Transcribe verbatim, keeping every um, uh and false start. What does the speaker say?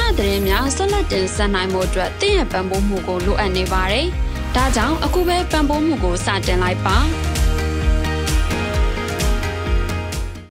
သတင်းများဆက်လက်တင်ဆက်နိုင်မှုအတွက်တင့်ရဲ့ပံ့ပိုးမှုကိုလိုအပ်နေပါတယ်။ဒါကြောင့်အခုပဲပံ့ပိုးမှုကိုစတင်လိုက်ပါ။